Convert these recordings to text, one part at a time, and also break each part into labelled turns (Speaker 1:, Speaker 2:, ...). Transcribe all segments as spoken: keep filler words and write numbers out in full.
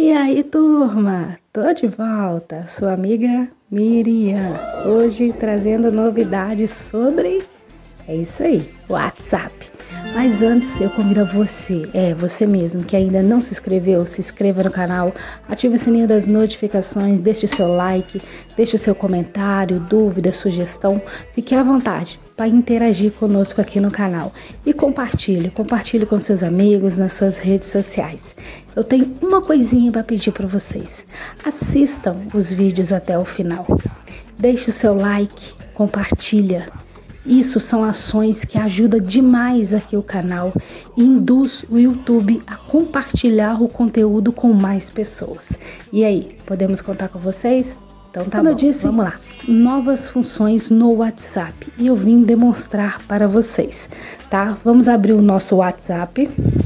Speaker 1: E aí, turma? Tô de volta, sua amiga Miriam. Hoje trazendo novidades sobre, é isso aí, WhatsApp. Mas antes eu convido a você, é você mesmo que ainda não se inscreveu, se inscreva no canal, ative o sininho das notificações, deixe o seu like, deixe o seu comentário, dúvida, sugestão. Fique à vontade para interagir conosco aqui no canal e compartilhe, compartilhe com seus amigos nas suas redes sociais. Eu tenho uma coisinha para pedir para vocês. Assistam os vídeos até o final. Deixe o seu like, compartilha. Isso são ações que ajudam demais aqui o canal e induz o YouTube a compartilhar o conteúdo com mais pessoas. E aí, podemos contar com vocês? Então tá Como bom, eu disse, vamos lá. Novas funções no WhatsApp e eu vim demonstrar para vocês, tá? Vamos abrir o nosso WhatsApp.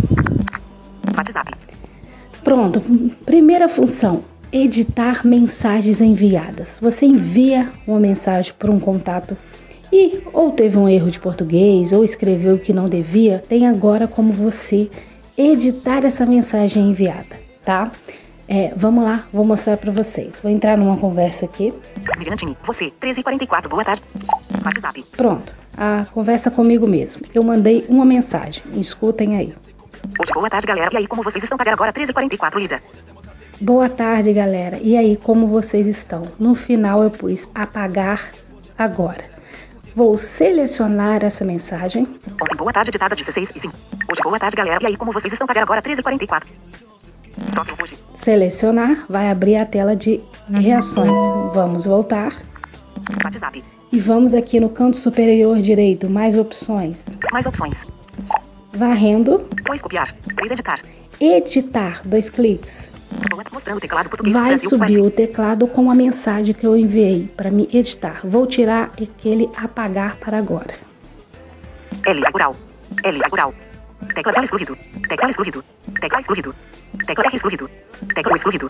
Speaker 2: WhatsApp.
Speaker 1: Pronto, primeira função, editar mensagens enviadas. Você envia uma mensagem para um contato e ou teve um erro de português ou escreveu o que não devia, tem agora como você editar essa mensagem enviada, tá? É, vamos lá, vou mostrar para vocês. Vou entrar numa conversa aqui.
Speaker 2: Mirantini, você, treze e quarenta e quatro, boa tarde. WhatsApp.
Speaker 1: Pronto, a conversa comigo mesmo. Eu mandei uma mensagem, escutem aí.
Speaker 2: Hoje, boa tarde, galera. E aí, como vocês estão? Pagar agora treze e quarenta e quatro, lida.
Speaker 1: Boa tarde, galera. E aí, como vocês estão? No final eu pus apagar agora. Vou selecionar essa mensagem.
Speaker 2: Ontem, boa tarde, ditada dezesseis e cinco. Hoje, boa tarde, galera. E aí, como vocês estão? Pagar agora treze e quarenta e quatro. Toque hoje.
Speaker 1: Selecionar, vai abrir a tela de reações. Vamos voltar.
Speaker 2: WhatsApp.
Speaker 1: E vamos aqui no canto superior direito, mais opções.
Speaker 2: Mais opções.
Speaker 1: Varrendo.
Speaker 2: Dois copiar. Três editar.
Speaker 1: Editar, dois cliques.
Speaker 2: Mostrando o teclado português.
Speaker 1: Vai
Speaker 2: Brasil,
Speaker 1: subir
Speaker 2: Word.
Speaker 1: o teclado com a mensagem que eu enviei para me editar. Vou tirar aquele apagar para agora.
Speaker 2: L, agural. L, agural. Tecla L excluído. Tecla excluído. Tecla excluído. Tecla R excluído. Tecla U excluído.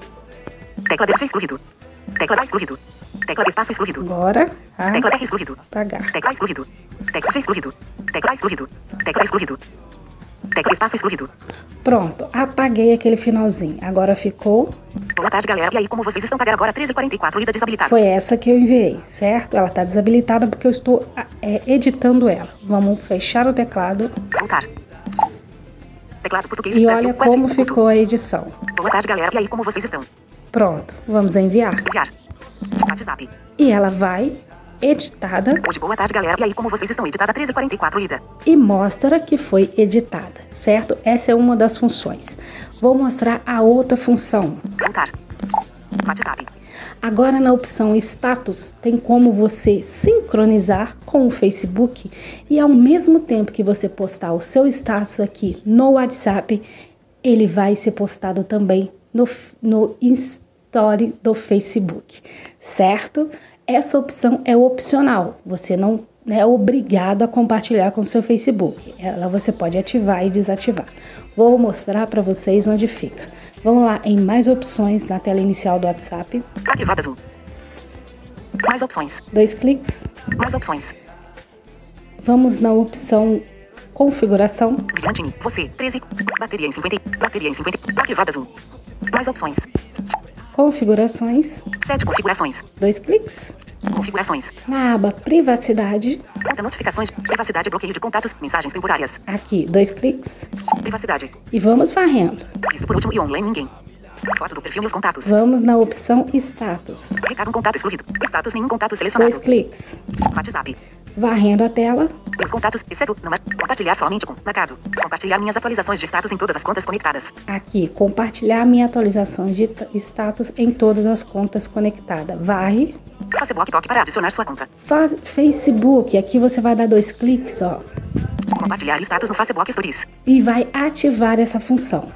Speaker 2: Tecla D G excluído. Tecla A excluído. Tecla espaço excluído.
Speaker 1: Agora, a
Speaker 2: Tecla R excluído.
Speaker 1: apagar.
Speaker 2: Tecla excluído. Tecla G excluído. Tecla A excluído. Tecla excluído. Tecla espaço excluído.
Speaker 1: Pronto, apaguei aquele finalzinho. Agora ficou.
Speaker 2: Boa tarde, galera. E aí, como vocês estão? Pagar agora treze e quarenta e quatro, lida desabilitada.
Speaker 1: Foi essa que eu enviei, certo? Ela está desabilitada porque eu estou é, editando ela. Vamos fechar o teclado.
Speaker 2: Voltar. Teclado português.
Speaker 1: E
Speaker 2: Brasil,
Speaker 1: olha
Speaker 2: Word,
Speaker 1: como
Speaker 2: Ubuntu.
Speaker 1: ficou a edição.
Speaker 2: Boa tarde, galera. E aí, como vocês estão?
Speaker 1: Pronto, vamos enviar.
Speaker 2: Enviar. WhatsApp.
Speaker 1: E ela vai editada
Speaker 2: Hoje, boa tarde, galera. E aí, como vocês estão? Editada treze e quarenta e quatro, lida.
Speaker 1: e mostra que foi editada, certo? Essa é uma das funções. Vou mostrar a outra função.
Speaker 2: Voltar. WhatsApp.
Speaker 1: Agora na opção status tem como você sincronizar com o Facebook e ao mesmo tempo que você postar o seu status aqui no WhatsApp, ele vai ser postado também no, no Story do Facebook, certo? Essa opção é opcional, você não é obrigado a compartilhar com o seu Facebook. Ela você pode ativar e desativar. Vou mostrar para vocês onde fica. Vamos lá em mais opções na tela inicial do WhatsApp.
Speaker 2: Arquivadas um. Mais opções.
Speaker 1: Dois cliques.
Speaker 2: Mais opções.
Speaker 1: Vamos na opção configuração.
Speaker 2: Mirantini, você, treze. Bateria em cinquenta. Bateria em cinquenta. Arquivadas um. Mais opções.
Speaker 1: Configurações.
Speaker 2: Sete configurações.
Speaker 1: Dois cliques.
Speaker 2: Configurações.
Speaker 1: Na aba privacidade.
Speaker 2: Conta notificações. Privacidade, bloqueio de contatos. Mensagens temporárias.
Speaker 1: Aqui, dois cliques.
Speaker 2: Privacidade.
Speaker 1: E vamos varrendo.
Speaker 2: Visto por último e online ninguém. Foto do perfil e os contatos.
Speaker 1: Vamos na opção status.
Speaker 2: Recado um contato excluído. Status nenhum contato selecionado.
Speaker 1: Dois cliques.
Speaker 2: WhatsApp.
Speaker 1: Varrendo a tela.
Speaker 2: Meus contatos, exceto no mar... Compartilhar somente com marcado. Compartilhar minhas atualizações de status em todas as contas conectadas.
Speaker 1: Aqui, compartilhar minha atualização de status em todas as contas conectadas. Varre.
Speaker 2: Facebook toque para adicionar sua conta.
Speaker 1: Faz Facebook. Aqui você vai dar dois cliques, ó.
Speaker 2: Compartilhar status no Facebook Stories.
Speaker 1: E vai ativar essa função.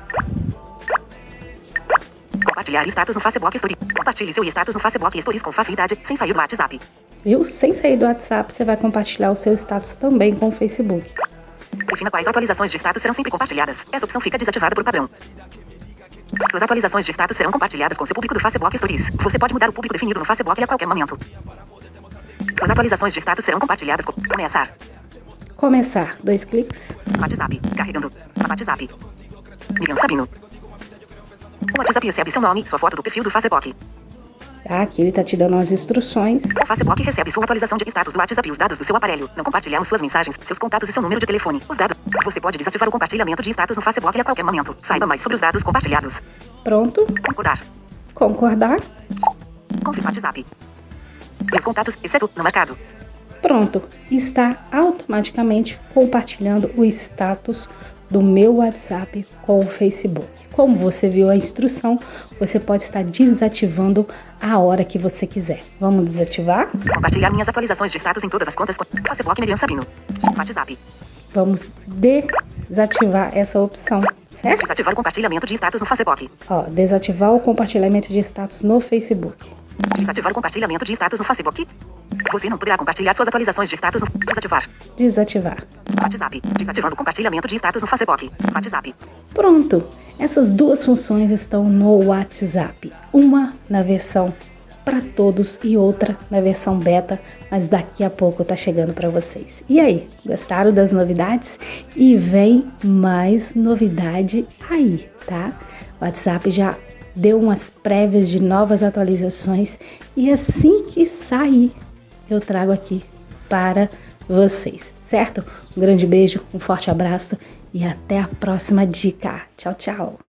Speaker 2: Compartilhar status no Facebook Stories. Compartilhe seu status no Facebook Stories com facilidade, sem sair do WhatsApp.
Speaker 1: Viu? Sem sair do WhatsApp, você vai compartilhar o seu status também com o Facebook.
Speaker 2: Defina quais atualizações de status serão sempre compartilhadas. Essa opção fica desativada por padrão. Suas atualizações de status serão compartilhadas com seu público do Facebook Stories. Você pode mudar o público definido no Facebook a qualquer momento. Suas atualizações de status serão compartilhadas com... Começar.
Speaker 1: Começar. Dois cliques.
Speaker 2: WhatsApp. Carregando. WhatsApp. Miriam Sabino. O WhatsApp recebe seu nome, sua foto do perfil do Facebook.
Speaker 1: Tá, aqui ele tá te dando as instruções.
Speaker 2: O Facebook recebe sua atualização de status do WhatsApp e os dados do seu aparelho. Não compartilhamos suas mensagens, seus contatos e seu número de telefone. Os dados. Você pode desativar o compartilhamento de status no Facebook a qualquer momento. Saiba mais sobre os dados compartilhados.
Speaker 1: Pronto.
Speaker 2: Concordar.
Speaker 1: Concordar.
Speaker 2: Confirmar WhatsApp. Meus contatos, exceto no marcado.
Speaker 1: Pronto. Está automaticamente compartilhando o status do meu WhatsApp com o Facebook. Como você viu a instrução, você pode estar desativando a hora que você quiser. Vamos desativar?
Speaker 2: Compartilhar minhas atualizações de status em todas as contas. Facebook Miriam Sabino. WhatsApp.
Speaker 1: Vamos desativar essa opção, certo?
Speaker 2: Desativar o compartilhamento de status no Facebook.
Speaker 1: Ó, desativar o compartilhamento de status no Facebook.
Speaker 2: Desativar o compartilhamento de status no Facebook. Você não poderá compartilhar suas atualizações de status no... Desativar.
Speaker 1: Desativar.
Speaker 2: WhatsApp. Desativando o compartilhamento de status no Facebook. WhatsApp.
Speaker 1: Pronto. Essas duas funções estão no WhatsApp. Uma na versão para todos e outra na versão beta, mas daqui a pouco tá chegando para vocês. E aí, gostaram das novidades? E vem mais novidade aí, tá? O WhatsApp já deu umas prévias de novas atualizações e assim que sair, eu trago aqui para vocês, certo? Um grande beijo, um forte abraço e até a próxima dica. Tchau, tchau!